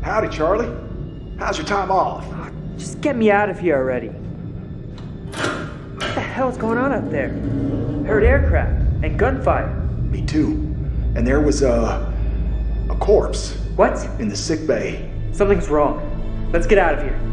Howdy, Charlie. How's your time off? Just get me out of here already. What the hell's going on out there? Heard aircraft and gunfire. Me too. And there was a corpse. What? In the sick bay. Something's wrong. Let's get out of here.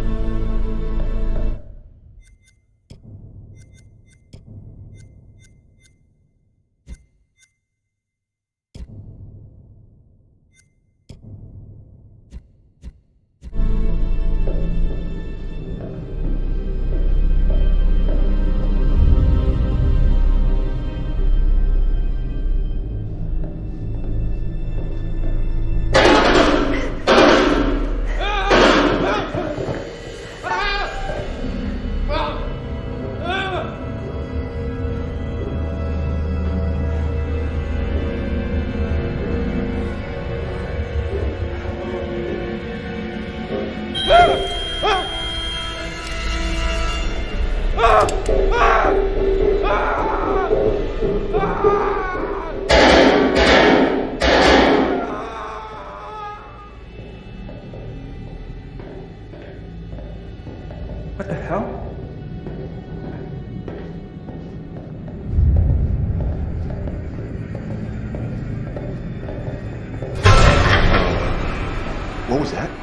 What the hell? What was that?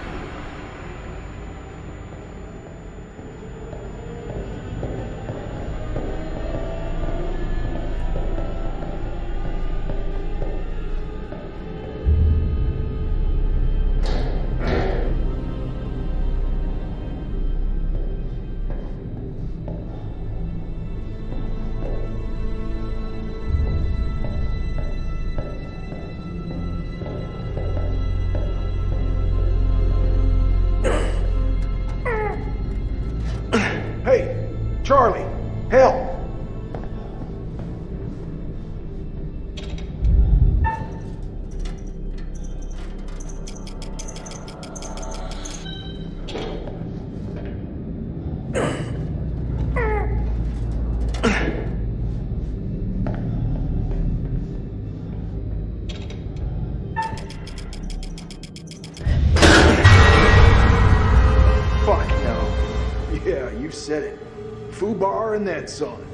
Hey, Charlie, help! Fuck no. Yeah, you said it. Fubar and then some.